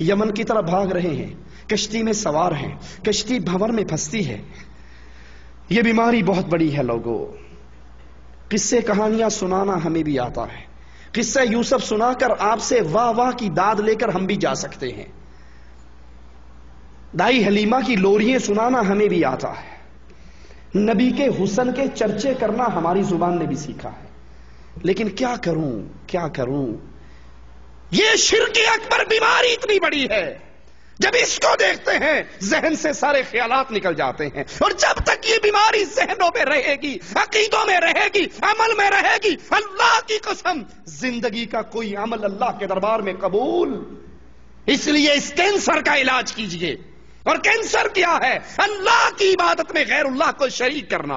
یمن کی طرف بھاگ رہے ہیں، کشتی میں سوار ہیں، کشتی بھنور میں پھنستی ہے۔ یہ بیماری بہت بڑی ہے لوگوں۔ قصے کہانیاں سنانا ہمیں بھی آتا ہے، قصہ یوسف سنا کر آپ سے واہ واہ کی داد لے کر ہم بھی جا سکتے ہیں، دائی حلیمہ کی لوریاں سنانا ہمیں بھی آتا ہے، نبی کے حسن کے چرچے کرنا ہماری زبان نے بھی سیکھا ہے، لیکن کیا کروں یہ شرک اکبر بیماری اتنی بڑی ہے، جب اس کو دیکھتے ہیں ذہن سے سارے خیالات نکل جاتے ہیں، اور جب تک یہ بیماری ذہنوں میں رہے گی، عقیدوں میں رہے گی، عمل میں رہے گی، اللہ کی قسم زندگی کا کوئی عمل اللہ کے دربار میں قبول۔ اس لیے اس کینسر کا علاج کیجئے، اور کینسر کیا ہے؟ اللہ کی عبادت میں غیر اللہ کو شریک کرنا۔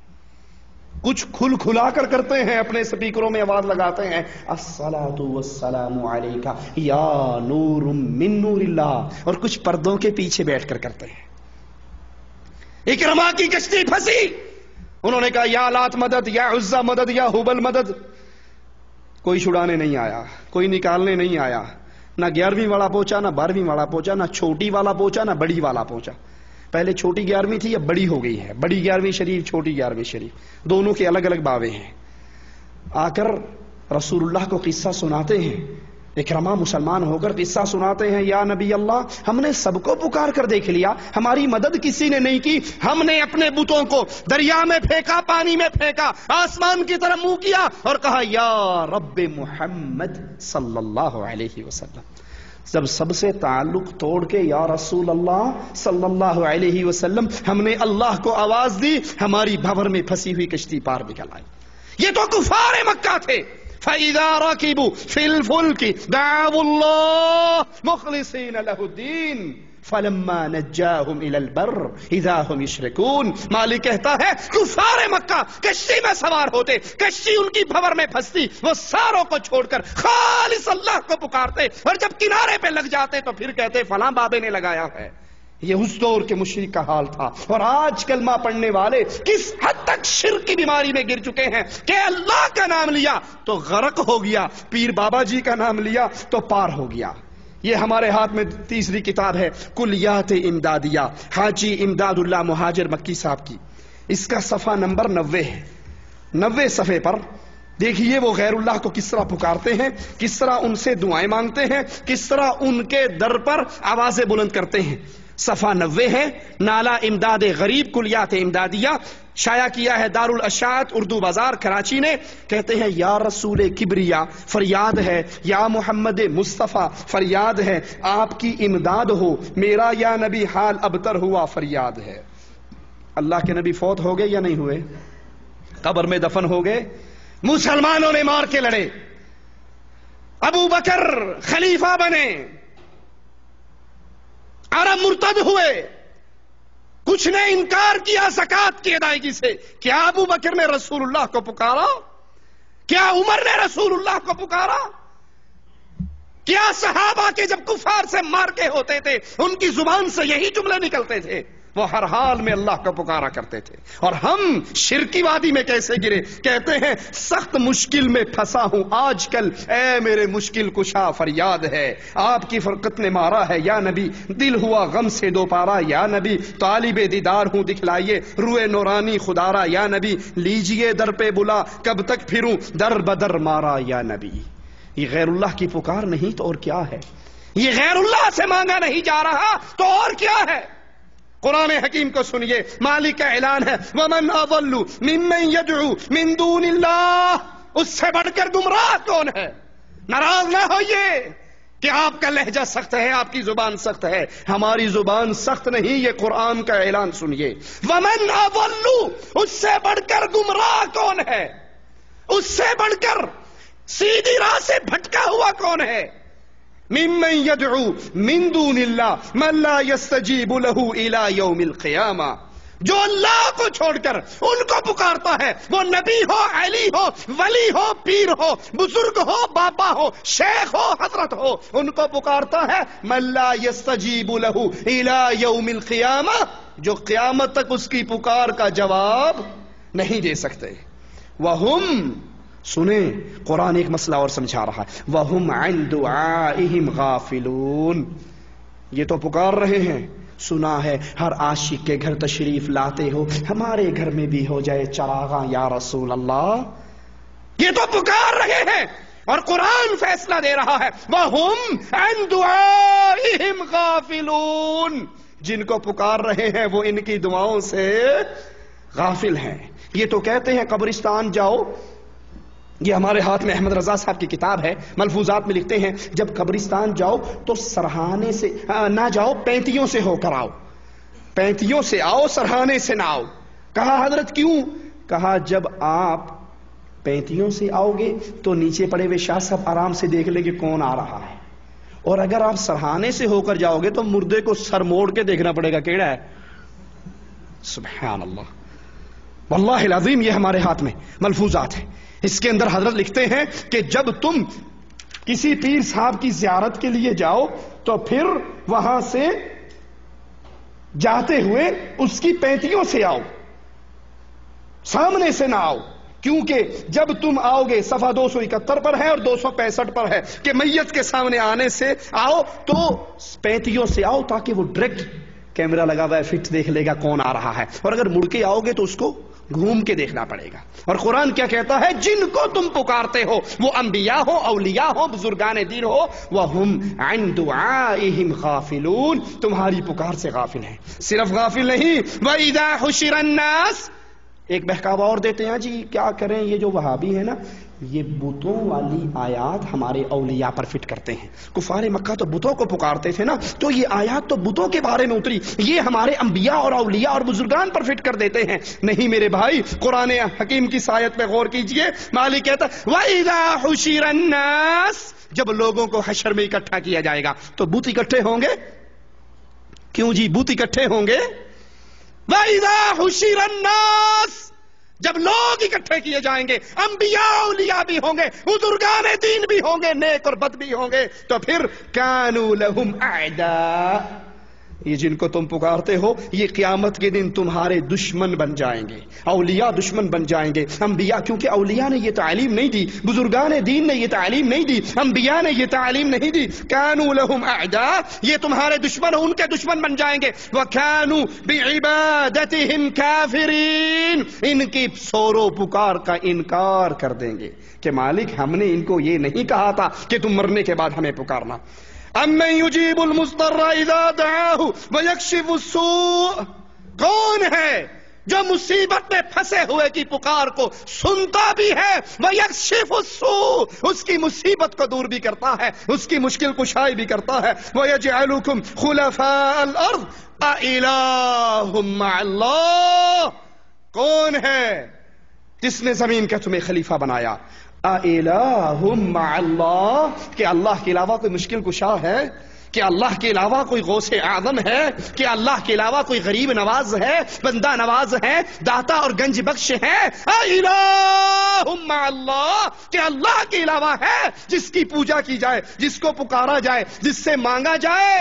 کچھ کھل کھلا کر کرتے ہیں، اپنے سپیکروں میں آواز لگاتے ہیں الصلاۃ والسلام علیکہ یا نور من نور اللہ، اور کچھ پردوں کے پیچھے بیٹھ کر کرتے ہیں۔ اکرما کی کشتی پھنسی، انہوں نے کہا یا لات مدد، یا عزا مدد، یا حبل مدد، کوئی چھڑانے نہیں آیا، کوئی نکالنے نہیں آیا، نہ 11ویں والا پہنچا، نہ 12ویں والا پہنچا، نہ چھوٹی والا پہنچا، نہ بڑی والا پہنچا۔ پہلے چھوٹی 11ویں تھی، اب بڑی ہو گئی ہے، بڑی 11ویں شریف، چھوٹی 11ویں شریف، دونوں کے الگ الگ بابے ہیں۔ آ کر رسول اللہ کو قصہ سناتے ہیں، اکرما مسلمان ہو کر قصہ سناتے ہیں، یا نبی اللہ ہم نے سب کو پکار کر دیکھ لیا، ہماری مدد کسی نے نہیں کی، ہم نے اپنے بتوں کو دریا میں پھینکا، پانی میں پھینکا، آسمان کی طرف منہ کیا اور کہا یا رب محمد صلی اللہ علیہ وسلم۔ جب سب سے تعلق توڑ کے یا رسول اللہ صلی اللہ علیہ وسلم ہم نے اللہ کو آواز دی، ہماری بھنور میں پھنسی ہوئی کشتی پار نکل آئی۔ یہ تو کفار مکہ تھے۔ فَإِذَا رَكِبُوا فِي الْفُلْكِ دَعَوُا اللَّهَ مُخْلِصِينَ لَهُ الدِّينَ فَلَمَّا نَجَّاهُمْ إِلَى الْبَرِّ إِذَا هُمْ يُشْرِكُونَ۔ مالک کہتا ہے کفار مکہ کشتی میں سوار ہوتے، کشتی ان کی بھنور میں پھنستی، وہ ساروں کو چھوڑ کر خالص اللہ کو پکارتے، اور جب کنارے پہ لگ جاتے تو پھر کہتے فلاں بابے نے لگایا ہے۔ یہ اس دور کے مشرک کا حال تھا، اور آج کلمہ پڑھنے والے کس حد تک شرک کی بیماری میں گر چکے ہیں کہ اللہ کا نام لیا تو غرق ہو گیا، پیر بابا جی کا نام لیا تو پار ہو گیا۔ یہ ہمارے ہاتھ میں تیسری کتاب ہے کلیات امدادیہ، حاجی امداد اللہ مہاجر مکی صاحب کی، اس کا صفحہ نمبر 90 ہے۔ 90 صفحے پر دیکھیے وہ غیر اللہ کو کس طرح پکارتے ہیں، کس طرح ان سے دعائیں مانگتے ہیں، کس طرح ان کے در پر آوازیں بلند کرتے ہیں۔ صفحہ 90 ہے، نالا امداد غریب کلیات امدادیہ، شائع کیا ہے دارالاشاعت اردو بازار کراچی نے۔ کہتے ہیں یا رسول کبریا فریاد ہے، یا محمد مصطفیٰ فریاد ہے، آپ کی امداد ہو، میرا یا نبی حال ابتر ہوا فریاد ہے۔ اللہ کے نبی فوت ہو گئے یا نہیں ہوئے؟ قبر میں دفن ہو گئے، مسلمانوں نے مار کے لڑے، ابو بکر خلیفہ بنے، عرب مرتد ہوئے، کچھ نے انکار کیا زکوٰۃ کی ادائیگی سے۔ کیا ابو بکر نے رسول اللہ کو پکارا؟ کیا عمر نے رسول اللہ کو پکارا؟ کیا صحابہ کے جب کفار سے مار کے ہوتے تھے ان کی زبان سے یہی جملے نکلتے تھے؟ وہ ہر حال میں اللہ کو پکارا کرتے تھے۔ اور ہم شرکی وادی میں کیسے گرے؟ کہتے ہیں سخت مشکل میں پھنسا ہوں آج کل، اے میرے مشکل کشا فریاد ہے، آپ کی فرقت نے مارا ہے یا نبی، دل ہوا غم سے دو پارا یا نبی، طالب دیدار ہوں دکھلائیے روئے نورانی خدارا یا نبی، لیجئے در پہ بلا کب تک پھروں در بدر مارا یا نبی۔ یہ غیر اللہ کی پکار نہیں تو اور کیا ہے؟ یہ غیر اللہ سے مانگا نہیں جا رہا تو اور کیا ہے؟ قرآن حکیم کو سنیے، مالک کا اعلان ہے وَمَنْ أَضَلُّ مِمَّنْ يَدْعُو مِن دُونِ اللَّهِ، اس سے بڑھ کر گمراہ کون ہے؟ ناراض نہ ہوئیے کہ آپ کا لہجہ سخت ہے، آپ کی زبان سخت ہے، ہماری زبان سخت نہیں، یہ قرآن کا اعلان سنیے۔ وَمَنْ أَضَلُّ، اس سے بڑھ کر گمراہ کون ہے؟ اس سے بڑھ کر سیدھی راہ سے بھٹکا ہوا کون ہے؟ ممن یدعو من دون اللہ من لا یستجیب له الى یوم القیامہ، جو اللہ کو چھوڑ کر ان کو پکارتا ہے، وہ نبی ہو، علی ہو، ولی ہو، پیر ہو، بزرگ ہو، بابا ہو، شیخ ہو، حضرت ہو، ان کو پکارتا ہے من لا یستجیب له الى یوم القیامہ، جو قیامت تک اس کی پکار کا جواب نہیں دے سکتے۔ وہم، سنیں قرآن ایک مسئلہ اور سمجھا رہا ہے، وَهُمْ عَنْ دُعَائِهِمْ غَافِلُونَ، یہ تو پکار رہے ہیں، سنا ہے ہر عاشق کے گھر تشریف لاتے ہو، ہمارے گھر میں بھی ہو جائے چراغاں یا رسول اللہ۔ یہ تو پکار رہے ہیں اور قرآن فیصلہ دے رہا ہے وَهُمْ عَنْ دُعَائِهِمْ غَافِلُونَ، جن کو پکار رہے ہیں وہ ان کی دعاؤں سے غافل ہیں۔ یہ تو کہتے ہیں قبرستان جاؤ، یہ ہمارے ہاتھ میں احمد رضا صاحب کی کتاب ہے، ملفوظات میں لکھتے ہیں جب قبرستان جاؤ تو سرہانے سے نہ جاؤ، پینتیوں سے ہو کر آؤ، پینتیوں سے آؤ، سرہانے سے نہ آؤ۔ کہا حضرت کیوں؟ کہا جب آپ پینتیوں سے آؤ گے تو نیچے پڑے ہوئے شاہ صاحب آرام سے دیکھ لیں کہ کون آ رہا ہے، اور اگر آپ سرہانے سے ہو کر جاؤ گے تو مردے کو سر موڑ کے دیکھنا پڑے گا کیڑا ہے۔ سبحان اللہ، واللہ العظیم یہ ہمارے ہاتھ میں ملفوظات ہیں۔ اس کے اندر حضرت لکھتے ہیں کہ جب تم کسی پیر صاحب کی زیارت کے لیے جاؤ تو پھر وہاں سے جاتے ہوئے اس کی پینتیوں سے آؤ، سامنے سے نہ آؤ، کیونکہ جب تم آؤ گے صفحہ 271 پر ہے اور 265 پر ہے کہ میت کے سامنے آنے سے آؤ تو پینتیوں سے آؤ تاکہ وہ ڈائریکٹ کیمرہ لگا ہوا ہے فٹ دیکھ لے گا کون آ رہا ہے، اور اگر مڑ کے آؤ گے تو اس کو گھوم کے دیکھنا پڑے گا۔ اور قرآن کیا کہتا ہے؟ جن کو تم پکارتے ہو وہ انبیاء ہو، اولیاء ہو، بزرگان دین ہو، وَهُمْ عَنْ دُعَائِهِمْ غَافِلُونَ، تمہاری پکار سے غافل ہیں۔ صرف غافل نہیں، وَإِذَا حُشِرَ النَّاسِ، ایک بہکاوا اور دیتے ہیں جی کیا کریں، یہ جو وہابی ہے نا یہ بتوں والی آیات ہمارے اولیاء پر فٹ کرتے ہیں۔ کفار مکہ تو بتوں کو پکارتے تھے نا، تو یہ آیات تو بتوں کے بارے میں اتری، یہ ہمارے انبیاء اور اولیاء اور بزرگان پر فٹ کر دیتے ہیں۔ نہیں میرے بھائی، قرآن حکیم کی آیت پہ غور کیجئے، مالک کہتا ہے وَإِذَا حُشِرَ النَّاسِ، جب لوگوں کو حشر میں اکٹھا کیا جائے گا تو بت اکٹھے ہوں گے؟ کیوں جی بت اکٹھے ہوں گے؟ وَإِذَا حُشِرَ النَّاسِ، جب لوگ اکٹھے کیے جائیں گے، انبیاء اولیاء بھی ہوں گے، بزرگان دین بھی ہوں گے، نیک اور بد بھی ہوں گے، تو پھر كَانُوا لَهُمْ أَعْدَاءَ، یہ جن کو تم پکارتے ہو یہ قیامت کے دن تمہارے دشمن بن جائیں گے، اولیاء دشمن بن جائیں گے۔ انبیاء، کیونکہ اولیاء نے یہ تعلیم نہیں دی، بزرگان دین نے یہ تعلیم نہیں دی، انبیاء نے یہ تعلیم نہیں دی۔ كَانُوا لَهُمْ أَعْدَاءَ، یہ تمہارے دشمن، ان کے دشمن بن جائیں گے۔ وَكَانُوا بِعِبَادَتِهِمْ كَافِرِينَ، ان کی سور و پکار کا انکار کر دیں گے کہ مالک ہم نے ان کو یہ نہیں کہا تھا کہ تم مرنے کے بعد ہمیں پکارنا۔ اَمَّن يُجِيبُ الْمُضْطَرَّ إِذَا دَعَاهُ وَيَكْشِفُ السُّوءَ، کون ہے جو مصیبت میں پھنسے ہوئے کی پکار کو سنتا بھی ہے، وَيَكْشِفُ السُّوءَ، اس کی مصیبت کو دور بھی کرتا ہے، اس کی مشکل کشائی بھی کرتا ہے۔ وَيَجْعَلُكُمْ خُلَفَاءَ الْأَرْضِ أَإِلَٰهٌ مَّعَ اللَّهِ، کون ہے جس نے زمین کا تمہیں خلیفہ بنایا؟ اِلَٰهٌ مَّعَ اللَّهِ، کہ اللہ کے علاوہ کوئی مشکل کشا ہے؟ کہ اللہ کے علاوہ کوئی غوث اعظم ہے؟ کہ اللہ کے علاوہ کوئی غریب نواز ہے، بندہ نواز ہے، داتا اور گنج بخش ہے؟ اِلَٰهٌ مَّعَ اللَّهِ، کہ اللہ کے علاوہ ہے جس کی پوجا کی جائے، جس کو پکارا جائے، جس سے مانگا جائے؟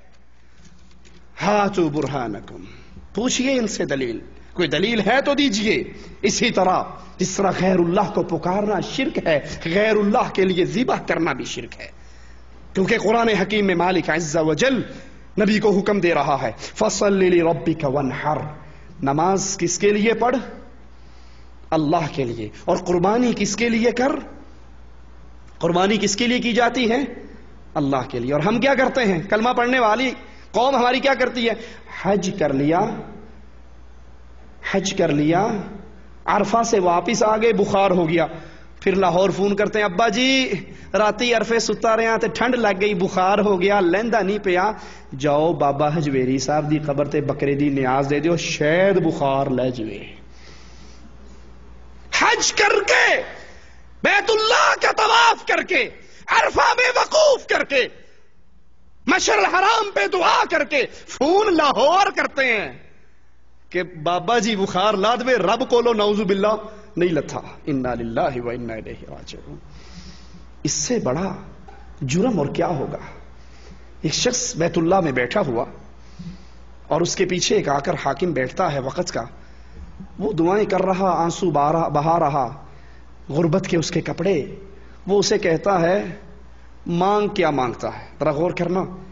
ہاتوا برہانکم، پوچھئے ان سے دلیل، کوئی دلیل ہے تو دیجئے۔ اسی طرح جس طرح غیر اللہ کو پکارنا شرک ہے، غیر اللہ کے لیے ذبح کرنا بھی شرک ہے، کیونکہ قرآن حکیم میں مالک عز و جل نبی کو حکم دے رہا ہے فَصَلِّ لِرَبِّكَ وَانْحَرْ، نماز کس کے لیے پڑھ؟ اللہ کے لیے۔ اور قربانی کس کے لیے کر؟ قربانی کس کے لیے کی جاتی ہے؟ اللہ کے لیے۔ اور ہم کیا کرتے ہیں؟ کلمہ پڑھنے والی قوم ہماری کیا کرتی ہے؟ حج کر لیا، حج کر لیا، عرفہ سے واپس آ گئے، بخار ہو گیا، پھر لاہور فون کرتے ہیں ابا جی راتی عرفے ستا رہے ہیں تے ٹھنڈ لگ گئی، بخار ہو گیا، لہندا نہیں پیا، جاؤ بابا ہجویری صاحب دی قبر تے بکرے دی نیاز دے دیو، شاید بخار لے جوے۔ حج کر کے، بیت اللہ کا طواف کر کے، عرفہ میں وقوف کر کے، مشعر الحرام پہ دعا کر کے فون لاہور کرتے ہیں کہ بابا جی بخار لا دے، رب کولو نعوذ باللہ نہیں لتھا، انا للہ و انا الیہ راجعون۔ اس سے بڑا جرم اور کیا ہوگا؟ ایک شخص بیت اللہ میں بیٹھا ہوا اور اس کے پیچھے ایک آ کر حاکم بیٹھتا ہے وقت کا، وہ دعائیں کر رہا، آنسو بہا رہا، غربت کے اس کے کپڑے، وہ اسے کہتا ہے مانگ کیا مانگتا ہے؟ ذرا غور کرنا،